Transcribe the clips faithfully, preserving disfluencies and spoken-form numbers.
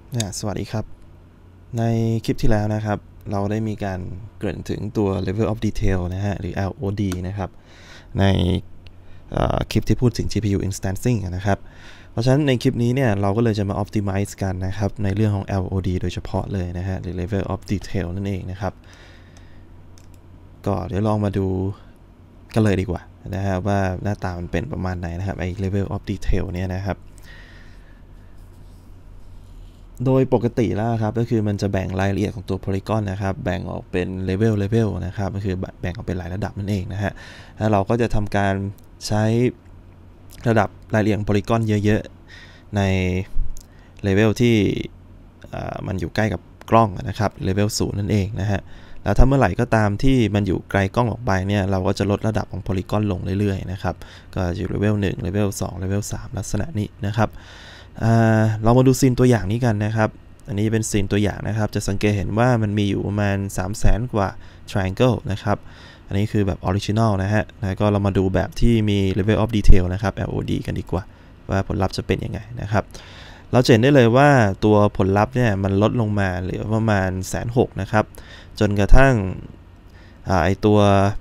สวัสดีครับในคลิปที่แล้วนะครับเราได้มีการเกริ่นถึงตัว level of detail นะฮะหรือ แอล โอ ดี นะครับในคลิปที่พูดถึง จี พี ยู instancing นะครับเพราะฉะนั้นในคลิปนี้เนี่ยเราก็เลยจะมา optimize กันนะครับในเรื่องของ แอล โอ ดี โดยเฉพาะเลยนะฮะหรือ level of detail นั่นเองนะครับก็เดี๋ยวลองมาดูกันเลยดีกว่านะฮะว่าหน้าตามันเป็นประมาณไหนนะครับไอ้ level of detail เนี่ยนะครับโดยปกติแล้วครับก็คือมันจะแบ่งรายละเอียดของตัว polygon นะครับแบ่งออกเป็น level level นะครับก็คือแบ่งออกเป็นหลายระดับนั่นเองนะฮะแล้วเราก็จะทำการใช้ระดับรายละเอียดของ polygon เยอะๆใน level ที่มันอยู่ใกล้กับกล้องนะครับ level ศูนย์นั่นเองนะฮะแล้วถ้าเมื่อไหร่ก็ตามที่มันอยู่ไกลกล้องออกไปเนี่ยเราก็จะลดระดับของ polygon ลงเรื่อยๆนะครับก็อยู่ level หนึ่ง level สอง level สามลักษณะนี้นะครับเรามาดูซีนตัวอย่างนี้กันนะครับอันนี้เป็นซีนตัวอย่างนะครับจะสังเกตเห็นว่ามันมีอยู่ประมาณ สามแสน กว่า triangle นะครับอันนี้คือแบบ original นะฮะแล้วก็เรามาดูแบบที่มี level of detail นะครับ แอล โอ ดี กันดีกว่าว่าผลลัพธ์จะเป็นยังไงนะครับเราเห็นได้เลยว่าตัวผลลัพธ์เนี่ยมันลดลงมาเหลือประมาณ หนึ่งแสนหกหมื่น นะครับจนกระทั่งไอตัว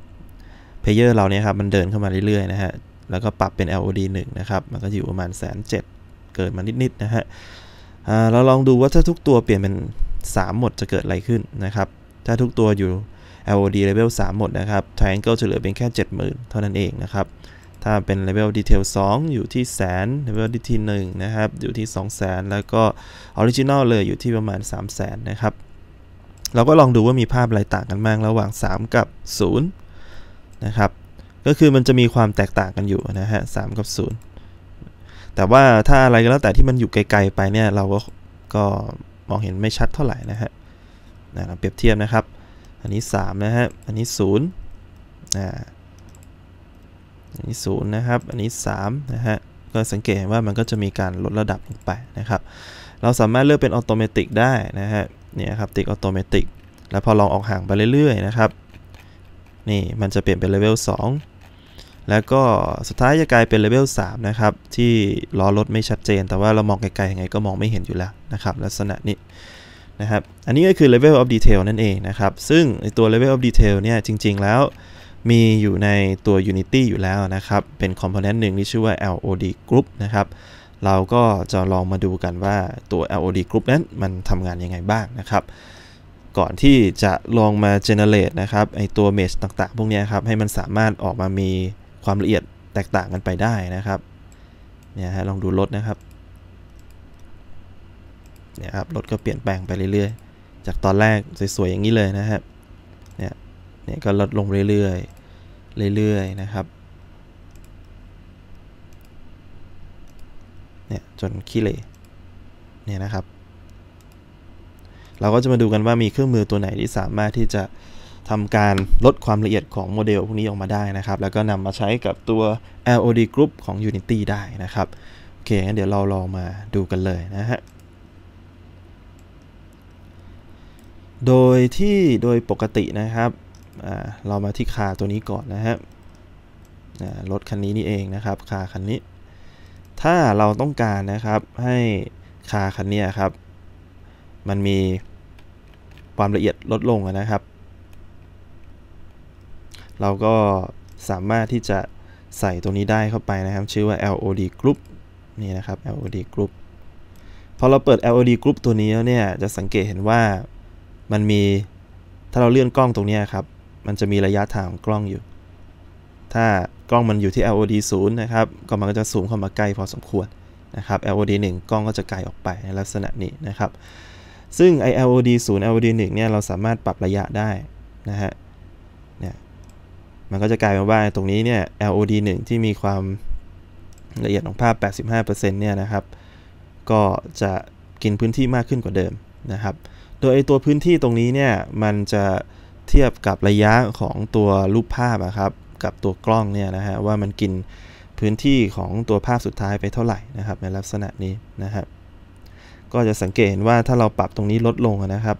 player เราเนี่ยครับมันเดินเข้ามาเรื่อยๆนะฮะแล้วก็ปรับเป็น แอล โอ ดี หนึ่งนะครับมันก็อยู่ประมาณ หนึ่งแสนเจ็ดหมื่นเกิดมานิดๆนะฮะเราลองดูว่าถ้าทุกตัวเปลี่ยนเป็นสามหมดจะเกิดอะไรขึ้นนะครับถ้าทุกตัวอยู่ แอล โอ ดี level สามหมดนะครับ triangle จะเหลือเป็นแค่ เจ็ดหมื่น เท่านั้นเองนะครับถ้าเป็น level detail สองอยู่ที่แสน level detail หนึ่งนะครับอยู่ที่ สองแสน แล้วก็ original เลยอยู่ที่ประมาณ สามแสน นะครับเราก็ลองดูว่ามีภาพอะไรต่างกันบ้างระหว่างสามกับศูนย์นะครับก็คือมันจะมีความแตกต่างกันอยู่นะฮะสามกับศูนย์แต่ว่าถ้าอะไรก็แล้วแต่ที่มันอยู่ไกลๆไปเนี่ยเราก็ก็มองเห็นไม่ชัดเท่าไหร่นะฮะเราเปรียบเทียบนะครับอันนี้สามนะฮะอันนี้ศูนย์อ่าอันนี้ศูนย์นะครับอันนี้สามนะฮะก็สังเกตว่ามันก็จะมีการลดระดับลงไปนะครับเราสามารถเลือกเป็นออโตเมติกได้นะฮะเนี่ยครับติ๊กออโตเมติกแล้วพอลองออกห่างไปเรื่อยๆนะครับนี่มันจะเปลี่ยนเป็นเลเวลสองแล้วก็สุดท้ายจะกลายเป็นเลเวลสามนะครับที่ล้อรถไม่ชัดเจนแต่ว่าเรามองไกลๆยังไงก็มองไม่เห็นอยู่แล้วนะครับลักษณะนี้นะครับอันนี้ก็คือ level of detail นั่นเองนะครับซึ่งตัว level of detail เนี่ยจริงๆแล้วมีอยู่ในตัว Unity อยู่แล้วนะครับเป็น component หนึ่งที่ชื่อว่า แอล โอ ดี Group นะครับเราก็จะลองมาดูกันว่าตัว แอล โอ ดี Group นั้นมันทำงานยังไงบ้างนะครับก่อนที่จะลองมา generate นะครับไอตัว mesh ต่างๆพวกนี้ครับให้มันสามารถออกมามีความละเอียดแตกต่างกันไปได้นะครับเนี่ยฮะลองดูรถนะครับเนี่ยครับรถก็เปลี่ยนแปลงไปเรื่อยๆจากตอนแรกสวยๆอย่างนี้เลยนะครับเนี่ยเนี่ยก็ลดลงเรื่อยๆเรื่อยๆนะครับเนี่ยจนขี้เหร่เนี่ยนะครับเราก็จะมาดูกันว่ามีเครื่องมือตัวไหนที่สามารถที่จะทำการลดความละเอียดของโมเดลพวกนี้ออกมาได้นะครับแล้วก็นำมาใช้กับตัว แอล โอ ดี Group ของ Unity ได้นะครับโอเคงั้นเดี๋ยวเราลองมาดูกันเลยนะฮะโดยที่โดยปกตินะครับเรามาที่คาร์ตัวนี้ก่อนนะฮะรถคันนี้นี่เองนะครับคาร์คันนี้ถ้าเราต้องการนะครับให้คาร์คันนี้ครับมันมีความละเอียดลดลงนะครับเราก็สามารถที่จะใส่ตัวนี้ได้เข้าไปนะครับชื่อว่า แอล โอ ดี Group นี่นะครับ แอล โอ ดี Group พอเราเปิด แอล โอ ดี Group ตัวนี้แล้วเนี่ยจะสังเกตเห็นว่ามันมีถ้าเราเลื่อนกล้องตรงนี้ครับมันจะมีระยะทางของกล้องอยู่ถ้ากล้องมันอยู่ที่ แอล โอ ดี ศูนย์นะครับก็มันก็จะซูมเข้ามาใกล้พอสมควรนะครับ แอล โอ ดี หนึ่งกล้องก็จะไกลออกไปในลักษณะนี้นะครับซึ่งไอ แอล โอ ดี ศูนย์ แอล โอ ดี หนึ่งเนี่ยเราสามารถปรับระยะได้นะฮะเนี่ยมันก็จะกลายเป็นว่าตรงนี้เนี่ย แอล โอ ดี หนึ่งที่มีความละเอียดของภาพ แปดสิบห้าเปอร์เซ็นต์ เนี่ยนะครับก็จะกินพื้นที่มากขึ้นกว่าเดิมนะครับโดยตัวพื้นที่ตรงนี้เนี่ยมันจะเทียบกับระยะของตัวรูปภาพครับกับตัวกล้องเนี่ยนะฮะว่ามันกินพื้นที่ของตัวภาพสุดท้ายไปเท่าไหร่นะครับในลักษณะนี้นะครับก็จะสังเกตเห็นว่าถ้าเราปรับตรงนี้ลดลงนะครับ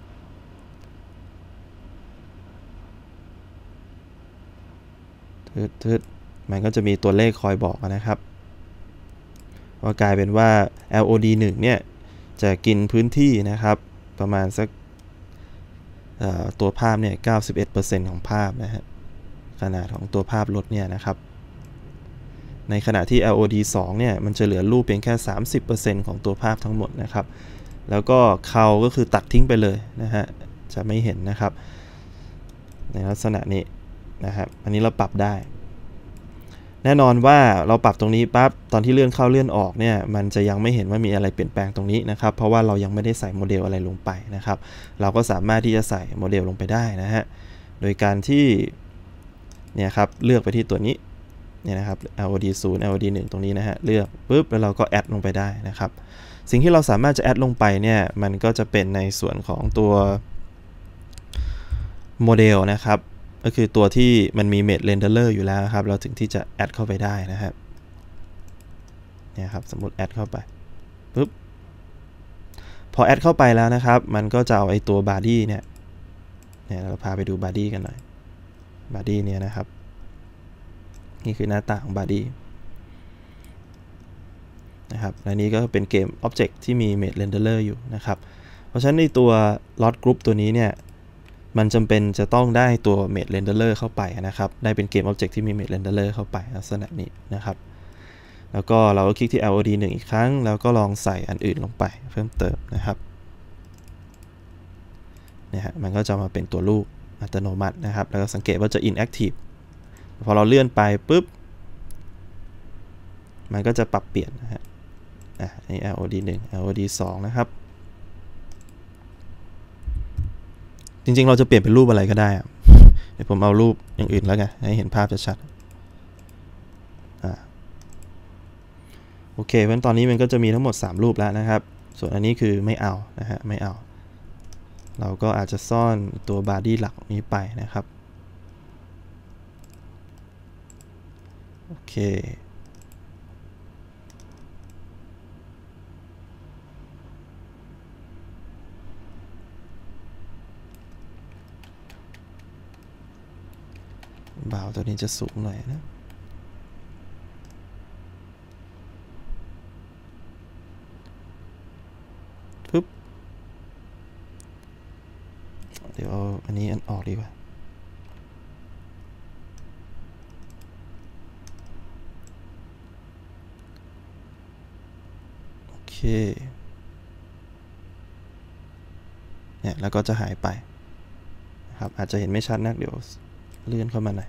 ทึดๆมันก็จะมีตัวเลขคอยบอกนะครับว่ากลายเป็นว่า แอล โอ ดี หนึ่งเนี่ยจะกินพื้นที่นะครับประมาณสักตัวภาพเนี่ย เก้าสิบเอ็ดเปอร์เซ็นต์ ของภาพนะฮะขนาดของตัวภาพรถเนี่ยนะครับในขณะที่ แอล โอ ดี สองเนี่ยมันจะเหลือรูปเพียงแค่ สามสิบเปอร์เซ็นต์ ของตัวภาพทั้งหมดนะครับแล้วก็เคาก็คือตัดทิ้งไปเลยนะฮะจะไม่เห็นนะครับในลักษณะนี้นะครับอันนี้เราปรับได้แน่นอนว่าเราปรับตรงนี้ปั๊บตอนที่เลื่อนเข้าเลื่อนออกเนี่ยมันจะยังไม่เห็นว่ามีอะไรเปลี่ยนแปลงตรงนี้นะครับเพราะว่าเรายังไม่ได้ใส่โมเดลอะไรลงไปนะครับเราก็สามารถที่จะใส่โมเดลลงไปได้นะฮะโดยการที่เนี่ยครับเลือกไปที่ตัวนี้เนี่ยนะครับ แอล โอ ดี ศูนย์ แอล โอ ดี หนึ่ง ตรงนี้นะฮะเลือกปุ๊บแล้วเราก็แอดลงไปได้นะครับสิ่งที่เราสามารถจะแอดลงไปเนี่ยมันก็จะเป็นในส่วนของตัวโมเดลนะครับก็คือตัวที่มันมี Made Renderer อยู่แล้วครับเราถึงที่จะแอดเข้าไปได้นะครับเนี่ยครับสมมติแอดเข้าไปปุ๊บพอแอดเข้าไปแล้วนะครับมันก็จะเอาไอ้ตัว body เนี่ยเนี่ยเราพาไปดู body กันหน่อย body เนี่ยนะครับนี่คือหน้าตาของ body นะครับและนี้ก็เป็นเกม Object ที่มี Made Renderer อยู่นะครับเพราะฉะนั้นในตัว Lot Group ตัวนี้เนี่ยมันจำเป็นจะต้องได้ตัว Made Renderer เข้าไปนะครับได้เป็นเกม Object ที่มี Made Renderer เข้าไปลักษณะนี้นะครับแล้วก็เราก็คลิกที่ แอล โอ ดี หนึ่ง อีกครั้งแล้วก็ลองใส่อันอื่นลงไปเพิ่มเติมนะครับเนี่ยฮะมันก็จะมาเป็นตัวรูปอัตโนมัตินะครับแล้วก็สังเกตว่าจะ inactive พอเราเลื่อนไปปุ๊บมันก็จะปรับเปลี่ยนนะฮะอ่ะนี่ แอล โอ ดี หนึ่ง แอล โอ ดี สอง นะครับจริงๆเราจะเปลี่ยนเป็นรูปอะไรก็ได้เดี๋ยวผมเอารูปอย่างอื่นแล้วกันให้เห็นภาพชัดๆอ่าโอเคเพราะตอนนี้มันก็จะมีทั้งหมดสามรูปแล้วนะครับส่วนอันนี้คือไม่เอานะฮะไม่เอาเราก็อาจจะซ่อนตัว body หลักนี้ไปนะครับโอเคบ่าวตัวนี้จะสูงหน่อยนะปึ๊บเดี๋ยวเอาอันนี้อันออกดีกว่าโอเคเนี่ยแล้วก็จะหายไปนะครับอาจจะเห็นไม่ชัดนักเดี๋ยวเลื่อนเข้ามาหน่อย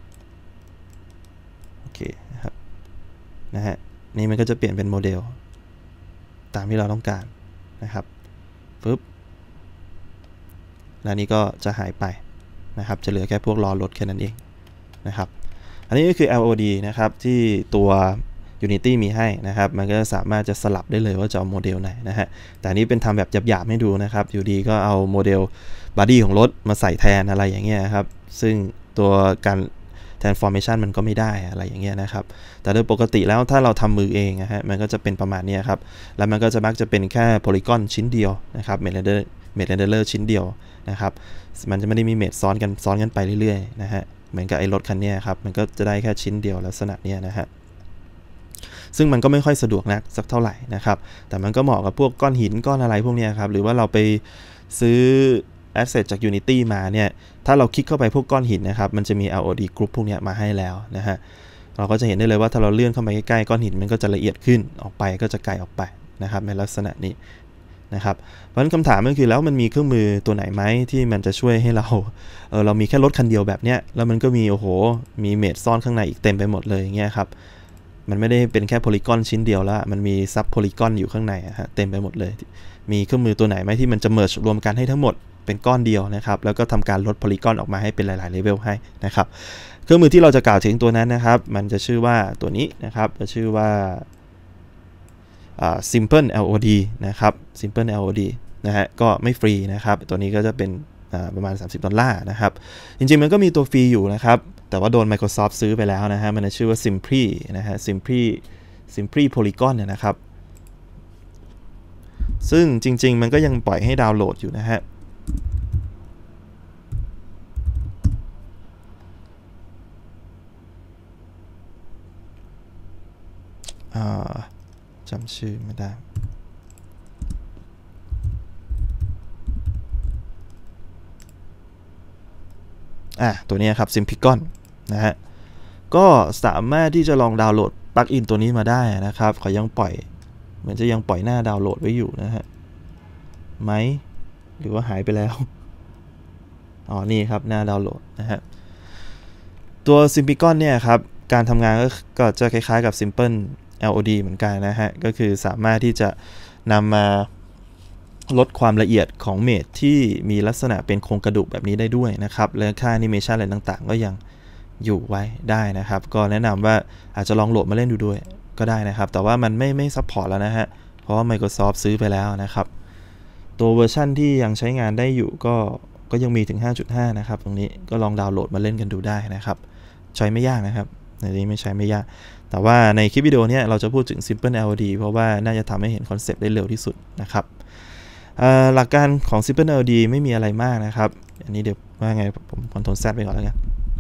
โอเคนะครับนะฮะนี่มันก็จะเปลี่ยนเป็นโมเดลตามที่เราต้องการนะครับปึ๊บแล้วนี้ก็จะหายไปนะครับจะเหลือแค่พวกล้อรถแค่นั้นเองนะครับอันนี้ก็คือ แอล โอ ดี นะครับที่ตัว Unity มีให้นะครับมันก็สามารถจะสลับได้เลยว่าจะเอาโมเดลไหนนะฮะแต่นี้เป็นทำแบบหยาบๆให้ดูนะครับอยู่ดีก็เอาโมเดลบอดี้ของรถมาใส่แทนอะไรอย่างเงี้ยครับซึ่งตัวการ transformation มันก็ไม่ได้อะไรอย่างเงี้ยนะครับแต่โดยปกติแล้วถ้าเราทำมือเองนะฮะมันก็จะเป็นประมาณนี้ครับแล้วมันก็จะมักจะเป็นแค่โพลีกอนชิ้นเดียวนะครับเมดเรนเดอร์เมดเรนเดอร์ชิ้นเดียวนะครับมันจะไม่ได้มีเมดซ้อนกันซ้อนกันไปเรื่อยๆนะฮะเหมือนกับไอ้รถคันนี้ครับมันก็จะได้แค่ชิ้นเดียวลักษณะนี้นะฮะซึ่งมันก็ไม่ค่อยสะดวกนักสักเท่าไหร่นะครับแต่มันก็เหมาะกับพวกก้อนหินก้อนอะไรพวกนี้ครับหรือว่าเราไปซื้อ asset จาก Unity มาเนี่ยถ้าเราคลิกเข้าไปพวกก้อนหินนะครับมันจะมี แอล โอ ดี Group พวกนี้มาให้แล้วนะฮะเราก็จะเห็นได้เลยว่าถ้าเราเลื่อนเข้าไปใกล้ๆก้อนหินมันก็จะละเอียดขึ้นออกไปก็จะไกลออกไปนะครับในลักษณะนี้นะครับเพราะฉะนั้นคำถามก็คือแล้วมันมีเครื่องมือตัวไหนไหมที่มันจะช่วยให้เราเออเรามีแค่รถคันเดียวแบบเนี้ยแล้วมันก็มีโอ้โหมีเมดซ่อนข้างในอีกเต็มไปหมดเลยอย่างเงี้ยครับมันไม่ได้เป็นแค่โพลีกอนชิ้นเดียวแล้วมันมีซับโพลีกอนอยู่ข้างในฮะเต็มไปหมดเลยมีเครื่องมือตัวไหนไหมที่มันจะเมิร์จรวมกันให้ทั้งหมดเป็นก้อนเดียวนะครับแล้วก็ทำการลดโพลีกอนออกมาให้เป็นหลายๆเลเวลให้นะครับเครื่องมือที่เราจะกล่าวถึงตัวนั้นนะครับมันจะชื่อว่าตัวนี้นะครับจะชื่อว่าSimple แอล โอ ดี นะครับ Simple แอล โอ ดี นะฮะก็ไม่ฟรีนะครับตัวนี้ก็จะเป็นประมาณสามสิบดอลลาร์นะครับจริงๆมันก็มีตัวฟรีอยู่นะครับแต่ว่าโดน Microsoft ซื้อไปแล้วนะฮะมันชื่อว่า Simply นะฮะ Simply Simply Polygon เนี่ยนะครับซึ่งจริงๆมันก็ยังปล่อยให้ดาวน์โหลดอยู่นะฮะจำชื่อไม่ได้อ่ะตัวนี้ครับ Simpicon นะฮะก็สามารถที่จะลองดาวน์โหลดปลั๊กอินตัวนี้มาได้นะครับเขายังปล่อยเหมือนจะยังปล่อยหน้าดาวน์โหลดไว้อยู่นะฮะไหมหรือว่าหายไปแล้วอ๋อนี่ครับหน้าดาวน์โหลดนะฮะตัว Simpicon เนี่ยครับการทำงานก็จะคล้ายๆกับ Simple แอล โอ ดี เหมือนกันนะฮะก็คือสามารถที่จะนำมาลดความละเอียดของเมจที่มีลักษณะเป็นโครงกระดูกแบบนี้ได้ด้วยนะครับและค่าแอนิเมชันอะไรต่างๆก็ยังอยู่ไว้ได้นะครับก็แนะนำว่าอาจจะลองโหลดมาเล่นดูด้วยก็ได้นะครับแต่ว่ามันไม่ไม่ซัพพอร์ตแล้วนะฮะเพราะว่า Microsoft ซื้อไปแล้วนะครับตัวเวอร์ชันที่ยังใช้งานได้อยู่ก็ก็ยังมีถึง ห้าจุดห้า นะครับตรงนี้ก็ลองดาวน์โหลดมาเล่นกันดูได้นะครับใช้ไม่ยากนะครับในนี้ไม่ใช้ไม่ยากแต่ว่าในคลิปวิดีโอนี้เราจะพูดถึง Simple แอล โอ ดี เพราะว่าน่าจะทำให้เห็นคอนเซปต์ได้เร็วที่สุดนะครับหลักการของ Simple แอล โอ ดี ไม่มีอะไรมากนะครับอันนี้เดี๋ยวว่าไงผมคอนโทรล Z ไปก่อนแล้วกัน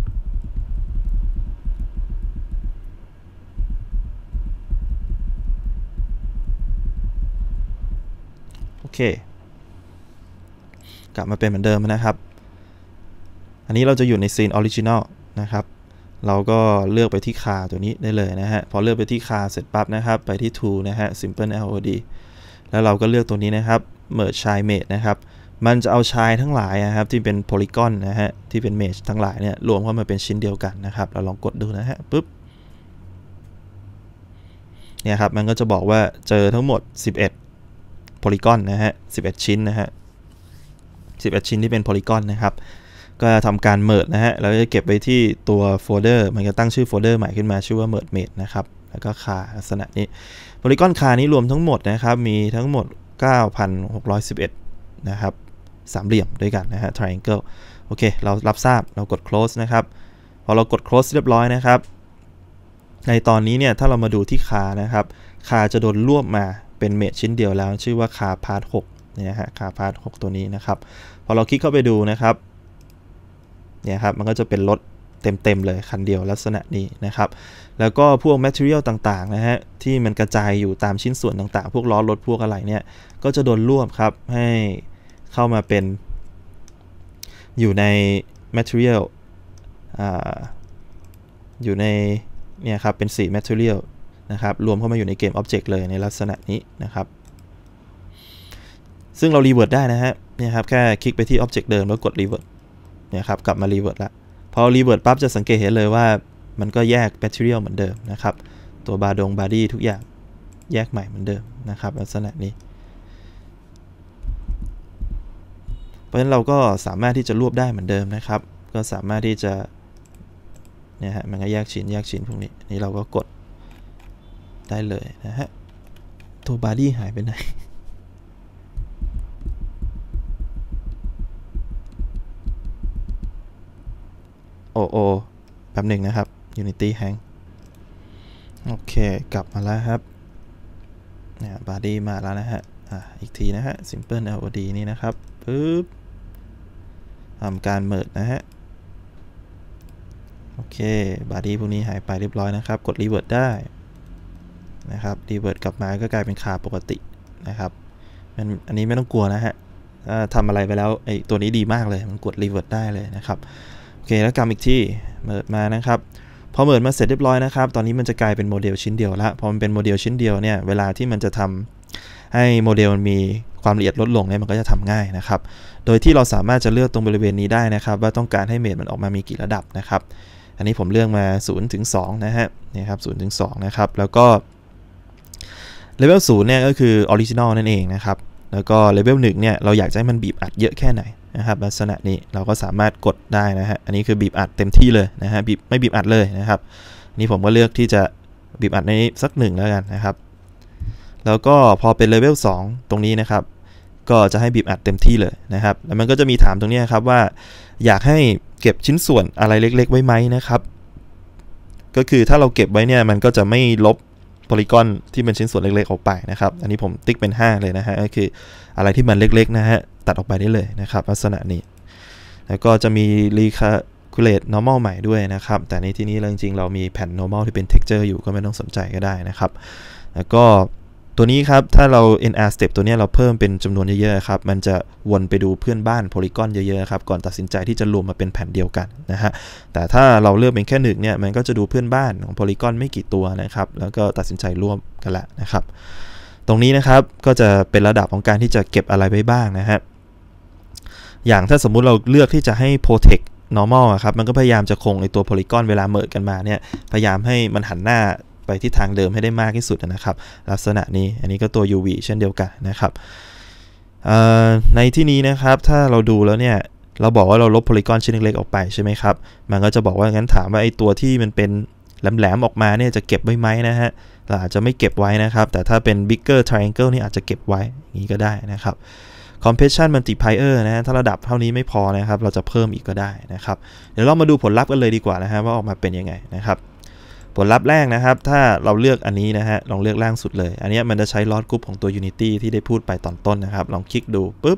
โอเคกลับมาเป็นเหมือนเดิมนะครับอันนี้เราจะอยู่ในซีนออริจินอลนะครับเราก็เลือกไปที่คาตัวนี้ได้เลยนะฮะพอเลือกไปที่คาเสร็จปั๊บนะครับไปที่ Tool นะฮะ Simple แอล โอ ดี แล้วเราก็เลือกตัวนี้นะครับ Merge Child Mate นะครับมันจะเอาชายทั้งหลายนะครับที่เป็นโพลีกอนนะฮะที่เป็นเมจทั้งหลายเนี่ยรวมเข้ามาเป็นชิ้นเดียวกันนะครับเราลองกดดูนะฮะปุ๊บเนี่ยครับมันก็จะบอกว่าเจอทั้งหมดสิบเอ็ดโพลีกอนนะฮะสิบเอ็ดชิ้นนะฮะสิบเอ็ดชิ้นที่เป็นโพลีกอนนะครับก็ทำการเมิร์จนะฮะแล้วจะเก็บไว้ที่ตัวโฟลเดอร์มันจะตั้งชื่อโฟลเดอร์ใหม่ขึ้นมาชื่อว่า Merge Mate นะครับแล้วก็คาลักษณะนี้โพลีกอนคานี้รวมทั้งหมดนะครับมีทั้งหมด เก้าพันหกร้อยสิบเอ็ด นะครับสามเหลี่ยมด้วยกันนะฮะ triangle โอเคเรารับทราบเรากด close นะครับพอเรากด close เรียบร้อยนะครับในตอนนี้เนี่ยถ้าเรามาดูที่คานะครับคาจะโดนรวบมาเป็นเมจชิ้นเดียวแล้วชื่อว่าคาพาร์ทหกเนี่ยฮะคาพาร์ทหกตัวนี้นะครับพอเราคลิกเข้าไปดูนะครับเนี่ยครับมันก็จะเป็นรถเต็มๆเลยคันเดียวลักษณะนี้นะครับแล้วก็พวก material ต่างๆนะฮะที่มันกระจายอยู่ตามชิ้นส่วนต่างๆพวกล้อรถพวกอะไรเนี่ยก็จะโดนรวบครับให้เข้ามาเป็นอยู่ใน material อ่าอยู่ในเนี่ยครับเป็นสี่ material นะครับรวมเข้ามาอยู่ในเกม object เลยในลักษณะนี้นะครับซึ่งเรา revert ได้นะฮะเนี่ยครับแค่คลิกไปที่ object เดิมแล้วกด revert เนี่ยครับกลับมา revert ละพอ revert ปั๊บจะสังเกตเห็นเลยว่ามันก็แยก material เหมือนเดิมนะครับตัวบาดง body ทุกอย่างแยกใหม่เหมือนเดิมนะครับลักษณะนี้เพราะฉะนั้นเราก็สามารถที่จะรวบได้เหมือนเดิมนะครับก็สามารถที่จะเนี่ยฮะมันก็แยกชิ้นแยกชิ้นพวกนี้นี่เราก็กดได้เลยนะฮะตัว body หายไปไหนโอ้โอแป๊บหนึ่งนะครับ Unity hang โอเคกลับมาแล้วครับเนี่ย body มาแล้วนะฮะอ่ะอีกทีนะฮะ Simple แอล โอ ดี นี่นะครับปึ๊บทำการ merge นะฮะโอเค body พวกนี้หายไปเรียบร้อยนะครับกด revert ได้นะครับ revert กลับมาก็กลายเป็นคาปกตินะครับมันอันนี้ไม่ต้องกลัวนะฮะทำอะไรไปแล้วไอ้ตัวนี้ดีมากเลยมันกด revert ได้เลยนะครับโอเคแล้วกลับอีกที่ merge มานะครับพอ merge มาเสร็จเรียบร้อยนะครับตอนนี้มันจะกลายเป็นโมเดลชิ้นเดียวแล้วพอมันเป็นโมเดลชิ้นเดียวเนี่ยเวลาที่มันจะทำให้โมเดลมันมีความละเอียดลดลงเนี่ยมันก็จะทำง่ายนะครับโดยที่เราสามารถจะเลือกตรงบริเวณนี้ได้นะครับว่าต้องการให้เมจมันออกมามีกี่ระดับนะครับอันนี้ผมเลือกมาศูนย์ถึงสองนะฮะนี่ครับศูนย์ถึงสองนะครับแล้วก็เลเวลศูนย์เนี่ยก็คือออริจินอลนั่นเองนะครับแล้วก็เลเวลหนึ่งเนี่ยเราอยากจะให้มันบีบอัดเยอะแค่ไหนนะครับลักษณะนี้เราก็สามารถกดได้นะฮะอันนี้คือบีบอัดเต็มที่เลยนะฮะบีบไม่บีบอัดเลยนะครับนี่ผมก็เลือกที่จะบีบอัดในสักหนึ่งแล้วกันนะครับแล้วก็พอเป็นเลเวลสองตรงนี้นะครับก็จะให้บีบอัดเต็มที่เลยนะครับแล้วมันก็จะมีถามตรงนี้ครับว่าอยากให้เก็บชิ้นส่วนอะไรเล็กๆไว้ไหมนะครับก็คือถ้าเราเก็บไว้เนี่ยมันก็จะไม่ลบโพลีกอนที่เป็นชิ้นส่วนเล็กๆออกไปนะครับอันนี้ผมติ๊กเป็นห้าเลยนะฮะก็คืออะไรที่มันเล็กๆนะฮะตัดออกไปได้เลยนะครับลักษณะนี้แล้วก็จะมี recalculate normal ใหม่ด้วยนะครับแต่ในที่นี้จริงๆเรามีแผ่น normal ที่เป็น texture อยู่ก็ไม่ต้องสนใจก็ได้นะครับแล้วก็ตัวนี้ครับถ้าเรา เอ็น อาร์ step ตัวนี้เราเพิ่มเป็นจำนวนเยอะๆครับมันจะวนไปดูเพื่อนบ้านโพลีกอนเยอะๆครับก่อนตัดสินใจที่จะรวมมาเป็นแผ่นเดียวกันนะฮะแต่ถ้าเราเลือกเป็นแค่หนึ่งเนี่ยมันก็จะดูเพื่อนบ้านของโพลีกอนไม่กี่ตัวนะครับแล้วก็ตัดสินใจร่วมกันละนะครับตรงนี้นะครับก็จะเป็นระดับของการที่จะเก็บอะไรไว้บ้างนะฮะอย่างถ้าสมมุติเราเลือกที่จะให้ protect normal ครับมันก็พยายามจะคงในตัวโพลีกอนเวลาเมิร์จกันมาเนี่ยพยายามให้มันหันหน้าไปที่ทางเดิมให้ได้มากที่สุดนะครับลักษณะนี้อันนี้ก็ตัว ยู วี เช่นเดียวกันนะครับในที่นี้นะครับถ้าเราดูแล้วเนี่ยเราบอกว่าเราลบโพลีกอนชิ้นเล็กๆออกไปใช่ไหมครับมันก็จะบอกว่างั้นถามว่าไอ้ตัวที่มันเป็นแหลมๆออกมาเนี่ยจะเก็บไว้ไหมนะฮะเราอาจจะไม่เก็บไว้นะครับแต่ถ้าเป็น bigger triangle นี่อาจจะเก็บไว้อย่างนี้ก็ได้นะครับ compression multiplier นะฮะถ้าระดับเท่านี้ไม่พอนะครับเราจะเพิ่มอีกก็ได้นะครับเดี๋ยวเรามาดูผลลัพธ์กันเลยดีกว่านะฮะว่าออกมาเป็นยังไงนะครับผลลัพธ์แรกนะครับถ้าเราเลือกอันนี้นะฮะลองเลือกล่างสุดเลยอันนี้มันจะใช้ลอสกรุ๊ปของตัว Unity ที่ได้พูดไปตอนต้นนะครับลองคลิกดูปุ๊บ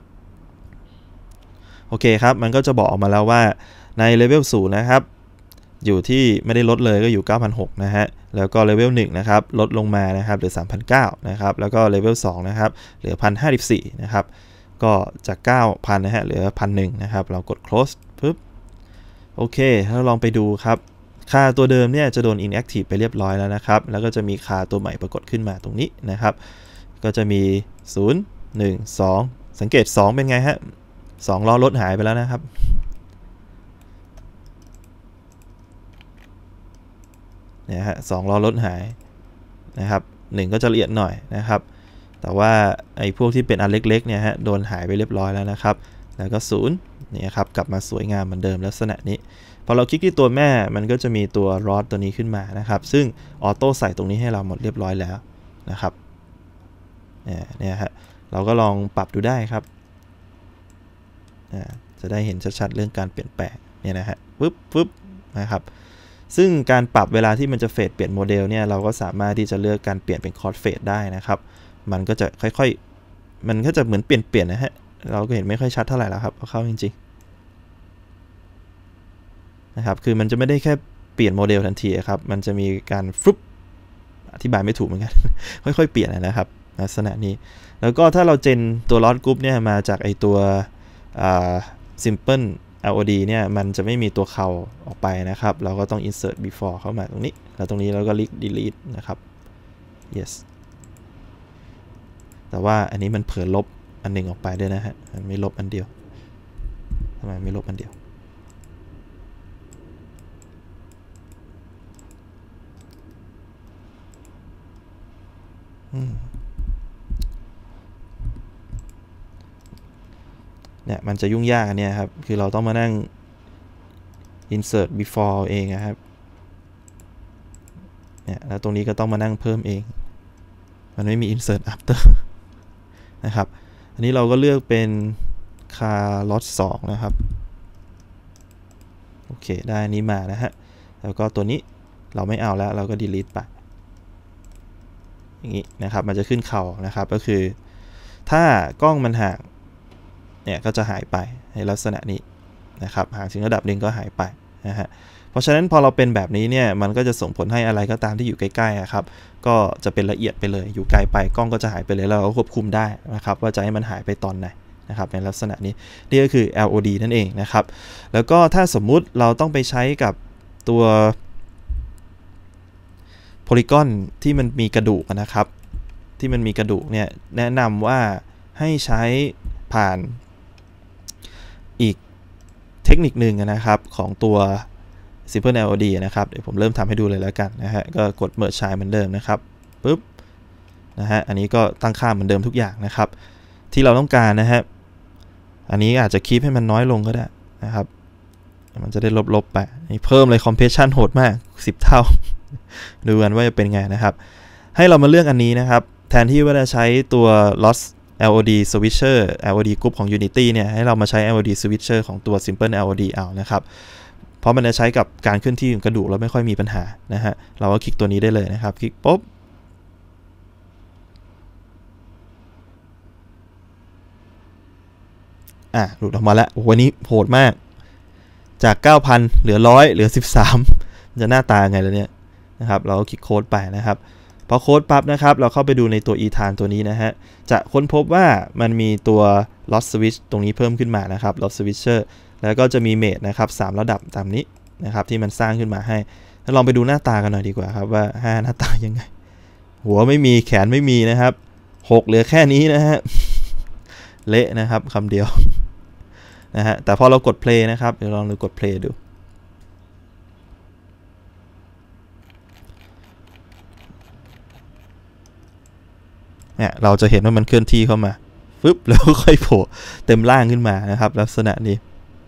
โอเคครับมันก็จะบอกออกมาแล้วว่าในเลเวลศูนย์นะครับอยู่ที่ไม่ได้ลดเลยก็อยู่ เก้าพันหกร้อย นะฮะแล้วก็เลเวลหนึ่งนะครับลดลงมานะครับเหลือ สามพันเก้าร้อย นะครับแล้วก็เลเวลสองนะครับเหลือ หนึ่งพันห้าสิบสี่ นะครับก็จาก เก้าพัน นะฮะเหลือ หนึ่งพันหนึ่ง นะครับเรากด close ปุ๊บโอเคเราลองไปดูครับค่าตัวเดิมเนี่ยจะโดน inactive ไปเรียบร้อยแล้วนะครับแล้วก็จะมีค่าตัวใหม่ปรากฏขึ้นมาตรงนี้นะครับก็จะมีศูนย์ หนึ่ง สองสังเกตสองเป็นไงฮะสองล้อรถหายไปแล้วนะครับเนี่ยฮะสองล้อรถหายนะครับหนึ่งก็จะละเอียดหน่อยนะครับแต่ว่าไอ้พวกที่เป็นอันเล็กๆเนี่ยฮะโดนหายไปเรียบร้อยแล้วนะครับแล้วก็ศูนย์นี่ครับกลับมาสวยงามเหมือนเดิมลักษณะนี้พอเราคลิกที่ตัวแม่มันก็จะมีตัวรอดตัวนี้ขึ้นมานะครับซึ่งออโต้ใส่ตรงนี้ให้เราหมดเรียบร้อยแล้วนะครับเนี่ยฮะเราก็ลองปรับดูได้ครับจะได้เห็นชัดๆเรื่องการเปลี่ยนแปลงเนี่ยนะฮะปึ๊บปึ๊บนะครับซึ่งการปรับเวลาที่มันจะเฟดเปลี่ยนโมเดลเนี่ยเราก็สามารถที่จะเลือกการเปลี่ยนเป็นคอร์สเฟดได้นะครับมันก็จะค่อยๆมันก็จะเหมือนเปลี่ยนเปลี่ยนนะฮะเราก็เห็นไม่ค่อยชัดเท่าไหร่แล้วครับเข้าจริงๆนะครับคือมันจะไม่ได้แค่เปลี่ยนโมเดลทันทีครับมันจะมีการฟลุปอธิบายไม่ถูกเหมือนกัน ค่อยๆเปลี่ยนนะครับลักษณะนี้แล้วก็ถ้าเราเจนตัวลอสกรุ๊ปเนี่ยมาจากไอตัวsimple แอล โอ ดี เนี่ยมันจะไม่มีตัวเขาออกไปนะครับเราก็ต้อง insert before เข้ามาตรงนี้แล้วตรงนี้เราก็ delete นะครับ yes แต่ว่าอันนี้มันเผลอลบอันหนึ่งออกไปด้วยนะฮะมันไม่ลบอันเดียวทำไมไม่ลบอันเดียวเนี่ยมันจะยุ่งยากอันเนี้ยครับคือเราต้องมานั่ง insert before เองนะครับเนี่ยแล้วตรงนี้ก็ต้องมานั่งเพิ่มเองมันไม่มี insert after นะครับอันนี้เราก็เลือกเป็นคาร์ลอตสองนะครับโอเคได้อันนี้มานะฮะแล้วก็ตัวนี้เราไม่เอาแล้วเราก็ delete ไปอย่างนี้นะครับมันจะขึ้นเข่านะครับก็คือถ้ากล้องมันห่างเนี่ยก็จะหายไปในลักษณะนี้นะครับห่างถึงระดับหนึ่งก็หายไปนะฮะเพราะฉะนั้นพอเราเป็นแบบนี้เนี่ยมันก็จะส่งผลให้อะไรก็ตามที่อยู่ใกล้ๆครับก็จะเป็นละเอียดไปเลยอยู่ไกลไปกล้องก็จะหายไปเลยแล้วเราควบคุมได้นะครับว่าจะให้มันหายไปตอนไหนนะครับในลักษณะนี้นี่ก็คือ แอล โอ ดี นั่นเองนะครับแล้วก็ถ้าสมมุติเราต้องไปใช้กับตัวโพลีกอนที่มันมีกระดูกนะครับที่มันมีกระดูกเนี่ยแนะนำว่าให้ใช้ผ่านอีกเทคนิคหนึ่งนะครับของตัว Simple แอล โอ ดี นะครับเดี๋ยวผมเริ่มทำให้ดูเลยแล้วกันนะฮะก็กด Merge Child เหมือนเดิมนะครับปุ๊บนะฮะอันนี้ก็ตั้งค่าเหมือนเดิมทุกอย่างนะครับที่เราต้องการนะฮะอันนี้อาจจะคีปให้มันน้อยลงก็ได้นะครับมันจะได้ลบๆไปนี่เพิ่มเลย Compression โหดมากสิบเท่า ดูกันว่าจะเป็นไงนะครับให้เรามาเลือกอันนี้นะครับแทนที่ว่าจะใช้ตัว Loss แอล โอ ดี Switcher แอล โอ ดี Group ของ Unity เนี่ยให้เรามาใช้ แอล โอ ดี Switcher ของตัว Simple แอล โอ ดี เอานะครับเพราะมันจะใช้กับการเคลื่อนที่ของกระดูกแล้วไม่ค่อยมีปัญหานะฮะเราก็คลิกตัวนี้ได้เลยนะครับคลิกปุ๊บอ่ะหลุดออกมาแล้วโอ้โหนี้โหดมากจาก เก้าพัน เหลือหนึ่งร้อยเหลือสิบสามจะหน้าตาไงแล้วเนี่ยนะครับเราก็คลิกโค้ดไปนะครับพอโค้ดปั๊บนะครับเราเข้าไปดูในตัว ethan ตัวนี้นะฮะจะค้นพบว่ามันมีตัว loss switch ตรงนี้เพิ่มขึ้นมานะครับ loss switcher แล้วก็จะมีเมทนะครับสามระดับตามนี้นะครับที่มันสร้างขึ้นมาให้ลองไปดูหน้าตากันหน่อยดีกว่าครับว่าห้าหน้าตายังไงหัวไม่มีแขนไม่มีนะครับหกเหลือแค่นี้นะฮะ เละนะครับคำเดียวนะฮะแต่พอเรากด play นะครับเดี๋ยวลองดูกด play ดูเนี่ยเราจะเห็นว่ามันเคลื่อนที่เข้ามาฟึบแล้วค่อยโผล่เต็มล่างขึ้นมานะครับลักษณะนี้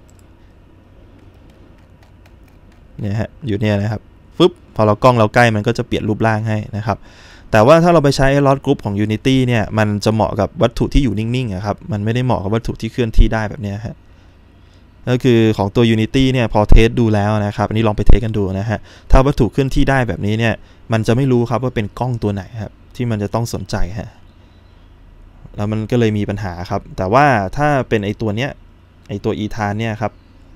เนี่ยฮะอยู่เนี่ยนะครับฟึบพอเรากล้องเราใกล้มันก็จะเปลี่ยนรูปร่างให้นะครับแต่ว่าถ้าเราไปใช้ Loss Group ของ Unity เนี่ยมันจะเหมาะกับวัตถุที่อยู่นิ่งๆครับมันไม่ได้เหมาะกับวัตถุที่เคลื่อนที่ได้แบบนี้ฮะก็คือของตัว Unity เนี่ยพอเทสดูแล้วนะครับอันนี้ลองไปเทสกันดูนะฮะถ้าวัตถุเคลื่อนที่ได้แบบนี้เนี่ยมันจะไม่รู้ครับว่าเป็นกล้องตัวไหนครับที่มันจะต้องสนใจฮะแล้วมันก็เลยมีปัญหาครับแต่ว่าถ้าเป็นไอตัวเนี้ยไอตัว ethan เนี่ยครับ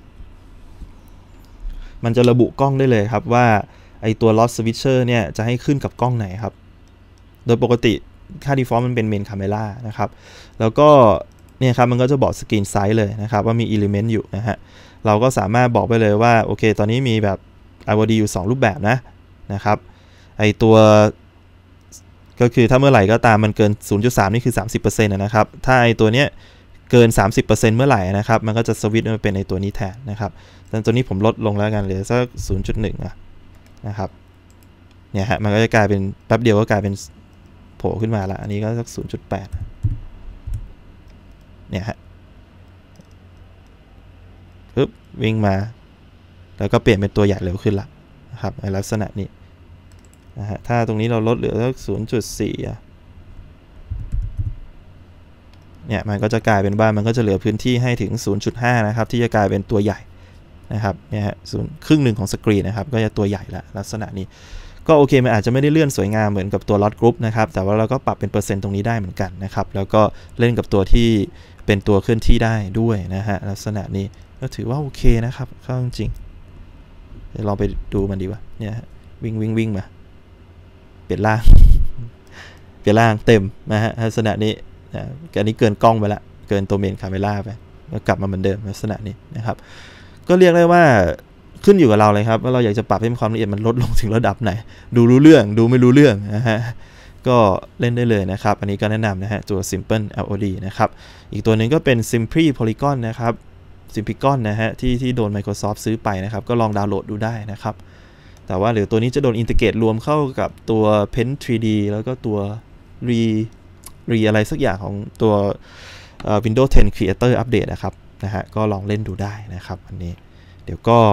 มันจะระบุกล้องได้เลยครับว่าไอตัว loss switcher เนี่ยจะให้ขึ้นกับกล้องไหนครับโดยปกติค่า default มันเป็น main camera นะครับแล้วก็เนี่ยครับมันก็จะบอก screen size เลยนะครับว่ามี element อยู่นะฮะเราก็สามารถบอกไปเลยว่าโอเคตอนนี้มีแบบ ไอ โอ ดี อยู่สองรูปแบบนะนะครับไอตัวก็คือถ้าเมื่อไหร่ก็ตามมันเกิน ศูนย์จุดสาม นี่คือ สามสิบเปอร์เซ็นต์ นะครับถ้าไอตัวเนี้ยเกิน สามสิบเปอร์เซ็นต์ เมื่อไหร่นะครับมันก็จะสวิตช์มาเป็นไอตัวนี้แทนนะครับแต่ตัวนี้ผมลดลงแล้วกันเหลือสัก ศูนย์จุดหนึ่ง นะนะครับเนี่ยฮะมันก็จะกลายเป็นแป๊บเดียวก็กลายเป็นโผล่ขึ้นมาละอันนี้ก็สัก ศูนย์จุดแปด เนี่ยฮะปึ๊บวิ่งมาแล้วก็เปลี่ยนเป็นตัวใหญ่เร็วขึ้นละนะครับในลักษณะนี้นะฮะถ้าตรงนี้เราลดเหลือสัก ศูนย์จุดสี่ อ่ะเนี่ยมันก็จะกลายเป็นว่ามันก็จะเหลือพื้นที่ให้ถึง ศูนย์จุดห้า นะครับที่จะกลายเป็นตัวใหญ่นะครับเนี่ยฮะศูนย์ครึ่งหนึ่งของสกรีนนะครับก็จะตัวใหญ่ละลักษณะนี้ก็โอเคมันอาจจะไม่ได้เลื่อนสวยงามเหมือนกับตัว Loss Group นะครับแต่ว่าเราก็ปรับเป็นเปอร์เซ็นต์ตรงนี้ได้เหมือนกันนะครับแล้วก็เล่นกับตัวที่เป็นตัวเคลื่อนที่ได้ด้วยนะฮะลักษณะนี้ก็ถือว่าโอเคนะครับเข้าจริงเดี๋ยวลองไปดูมันดีว่าเนี่ยวิ่งวิ่งวิ่งมาเปลี่ยนล่าง เปลี่ยนล่างเต็มนะฮะลักษณะนี้นะอันนี้เกินกล้องไปละเกินตัวเมนคาเมล่าไปแล้วกลับมาเหมือนเดิมลักษณะนี้นะครับก็เรียกได้ว่าขึ้นอยู่กับเราเลยครับว่าเราอยากจะปรับให้ความละเอียดมันลดลงถึงระดับไหนดูรู้เรื่องดูไม่รู้เรื่องนะฮะก็เล่นได้เลยนะครับอันนี้ก็แนะนำนะฮะตัว Simple แอล โอ ดี นะครับอีกตัวหนึ่งก็เป็น Simply Polygon นะครับ Simplicon นะฮะที่ที่โดน Microsoft ซื้อไปนะครับก็ลองดาวน์โหลดดูได้นะครับแต่ว่าหรือตัวนี้จะโดนอินทิเกรตรวมเข้ากับตัว Paint ทรี ดี แล้วก็ตัว Re Re อะไรสักอย่างของตัว Windows เท็น Creator Update นะครับนะฮะก็ลองเล่นดูได้นะครับอันนี้เดี๋ยวก็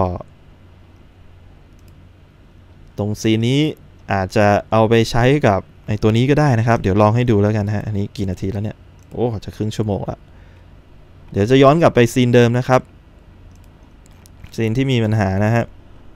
ตรงซีนนี้อาจจะเอาไปใช้กับไอตัวนี้ก็ได้นะครับเดี๋ยวลองให้ดูแล้วกันนะฮะอันนี้กี่นาทีแล้วเนี่ยโอ้จะครึ่งชั่วโมงละเดี๋ยวจะย้อนกลับไปซีนเดิมนะครับซีนที่มีปัญหานะฮะ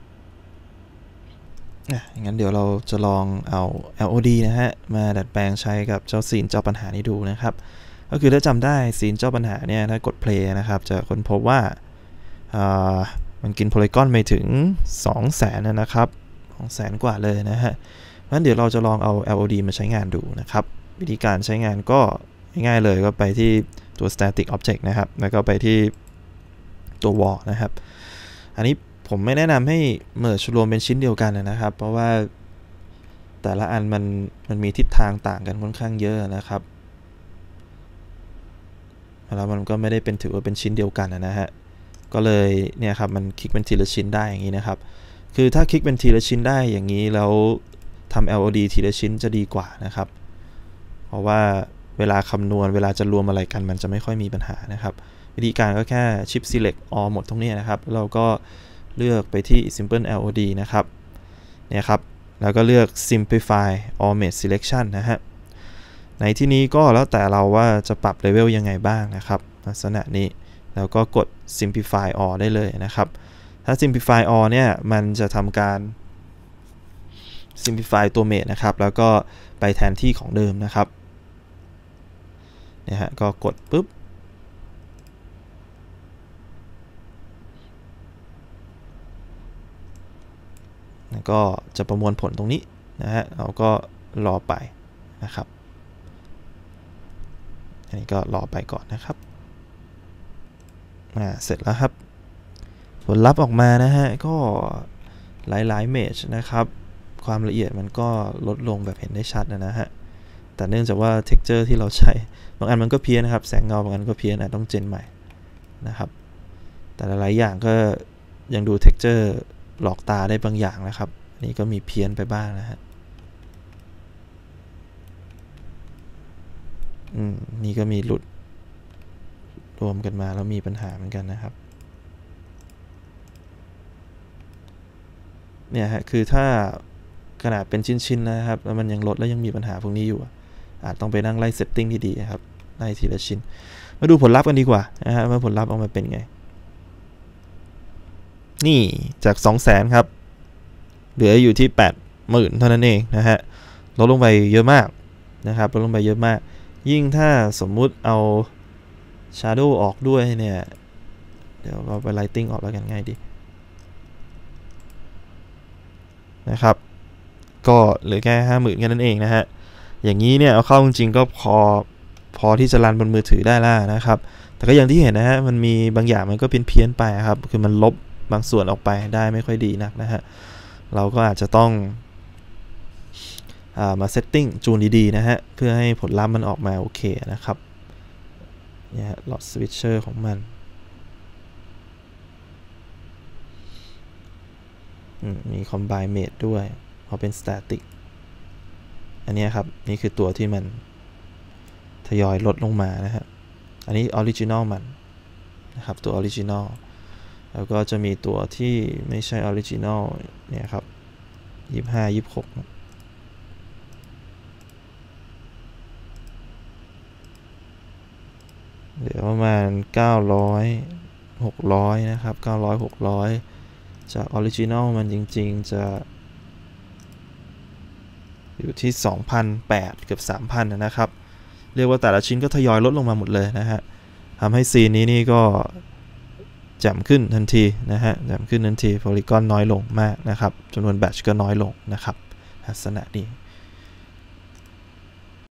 งั้นเดี๋ยวเราจะลองเอา แอล โอ ดี นะฮะมาดัดแปลงใช้กับเจ้าซีนเจ้าปัญหานี้ดูนะครับก็คือถ้าจำได้ซีนเจ้าปัญหาเนี่ยถ้ากด play นะครับจะค้นพบว่ามันกินโพลีกอนไปถึง สองแสน นะครับ สองแสน กว่าเลยนะฮะงั้นเดี๋ยวเราจะลองเอา แอล โอ ดี มาใช้งานดูนะครับวิธีการใช้งานก็ง่ายๆเลยก็ไปที่ตัว static object นะครับแล้วก็ไปที่ตัว wall นะครับอันนี้ผมไม่แนะนำให้ merge รวมเป็นชิ้นเดียวกันนะครับเพราะว่าแต่ละอันมันมันมีทิศทางต่างกันค่อนข้างเยอะนะครับแล้วมันก็ไม่ได้เป็นถือว่าเป็นชิ้นเดียวกันนะฮะก็เลยเนี่ยครับมันคลิกเป็นทีละชิ้นได้อย่างนี้นะครับคือถ้าคลิกเป็นทีละชิ้นได้อย่างนี้แล้วทำ แอล โอ ดี ทีละชิ้นจะดีกว่านะครับเพราะว่าเวลาคำนวณเวลาจะรวมอะไรกันมันจะไม่ค่อยมีปัญหานะครับวิธีการก็แค่ Shift Select All หมดตรงนี้นะครับเราก็เลือกไปที่ Simple แอล โอ ดี นะครับเนี่ยครับแล้วก็เลือก Simplify All Mode Selection นะฮะในที่นี้ก็แล้วแต่เราว่าจะปรับเลเวลยังไงบ้างนะครับลักษณะนี้แล้วก็กด Simplify All ได้เลยนะครับถ้า Simplify All เนี่ยมันจะทำการ Simplify ตัวเมทนะครับแล้วก็ไปแทนที่ของเดิมนะครับเนี่ยฮะก็กดปุ๊บแล้วก็จะประมวลผลตรงนี้นะฮะเราก็รอไปนะครับอันนี้ก็รอไปก่อนนะครับอ่าเสร็จแล้วครับผลลัพธ์ออกมานะฮะก็หลายๆเมจนะครับความละเอียดมันก็ลดลงแบบเห็นได้ชัดนะฮะแต่เนื่องจากว่า texture ที่เราใช้บางอันมันก็เพี้ยนนะครับแสงเงาบางอันก็เพี้ยนอาจต้องเจนใหม่นะครับแต่หลายๆอย่างก็ยังดู texture หลอกตาได้บางอย่างนะครับนี่ก็มีเพี้ยนไปบ้างนะฮะอืมนี่ก็มีหลุดรวมกันมาแล้วมีปัญหาเหมือนกันนะครับเนี่ยฮะคือถ้าขนาดเป็นชิ้นๆนะครับแล้วมันยังลดแล้วยังมีปัญหาพวกนี้อยู่อาจต้องไปนั่งไล่เซตติ้งที่ดีครับไล่ทีละชิ้นมาดูผลลัพธ์กันดีกว่านะฮะว่าผลลัพธ์ออกมาเป็นไงนี่จาก สองแสน ครับเหลืออยู่ที่ แปดหมื่น เท่านั้นเองนะฮะลดลงไปเยอะมากนะครับลดลงไปเยอะมากยิ่งถ้าสมมุติเอา Shadow ออกด้วยเนี่ยเดี๋ยวเราไป Lighting ออกแล้วกันง่ายดีนะครับก็เหลือแค่ ห้าหมื่น แค่นั้นเองนะฮะอย่างนี้เนี่ยเอาเข้าจริงๆก็พอพอที่จะรันบนมือถือได้แล้วนะครับแต่ก็อย่างที่เห็นนะฮะมันมีบางอย่างมันก็เพี้ยนๆไปครับคือมันลบบางส่วนออกไปได้ไม่ค่อยดีนักนะฮะเราก็อาจจะต้องามาเซตติ้งจูนดีๆนะฮะเพื่อให้ผลลัพธ์มันออกมาโอเคนะครับเนี่ยหลอดสวิตเชอร์ของมันมี Combine Mate ด้วยพอเป็น Static อันนี้ครับนี่คือตัวที่มันทยอยลดลงมานะฮะอันนี้ Original มันนะครับตัว Original แล้วก็จะมีตัวที่ไม่ใช่ Original เนี่ยครับยี่สิบห้า ยี่สิบหกเหลือประมาณเก้าร้อย หกร้อยนะครับเก้าร้อย หกร้อยจาก Original มันจริงๆจะอยู่ที่ สองพันแปดร้อย เกือบ สามพัน นะครับเรียกว่าแต่ละชิ้นก็ทยอยลดลงมาหมดเลยนะฮะทำให้ซีนนี้นี่ก็แจ่มขึ้นทันทีนะฮะแจ่มขึ้นทันทีโพลีกอนน้อยลงมากนะครับจำนวนแบตช์ก็น้อยลงนะครับลักษณะนี้